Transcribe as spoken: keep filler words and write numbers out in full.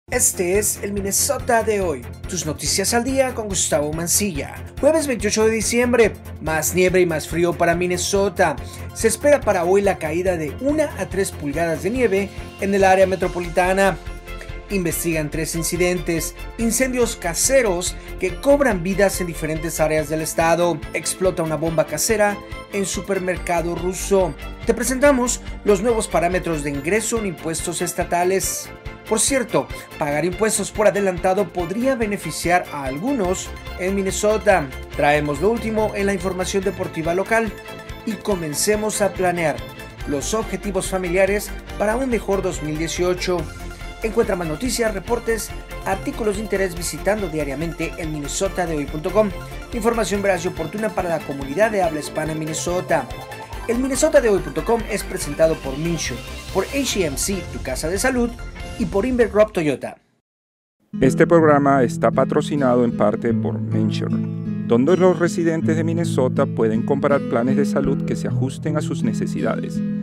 Este es el Minnesota de hoy. Tus noticias al día con Gustavo Mancilla. Jueves veintiocho de diciembre. Más nieve y más frío para Minnesota. Se espera para hoy la caída de una a tres pulgadas de nieve en el área metropolitana. Investigan tres incidentes, incendios caseros que cobran vidas en diferentes áreas del estado. Explota una bomba casera en supermercado ruso. Te presentamos los nuevos parámetros de ingreso en impuestos estatales. Por cierto, pagar impuestos por adelantado podría beneficiar a algunos en Minnesota. Traemos lo último en la información deportiva local y comencemos a planear los objetivos familiares para un mejor dos mil dieciocho. Encuentra más noticias, reportes, artículos de interés visitando diariamente el minnesota de hoy punto com. Información veraz y oportuna para la comunidad de habla hispana en Minnesota. El minnesota de hoy punto com es presentado por Minsure, por H E M C, tu casa de salud, y por Invergrove Toyota. Este programa está patrocinado en parte por Minsure, donde los residentes de Minnesota pueden comprar planes de salud que se ajusten a sus necesidades.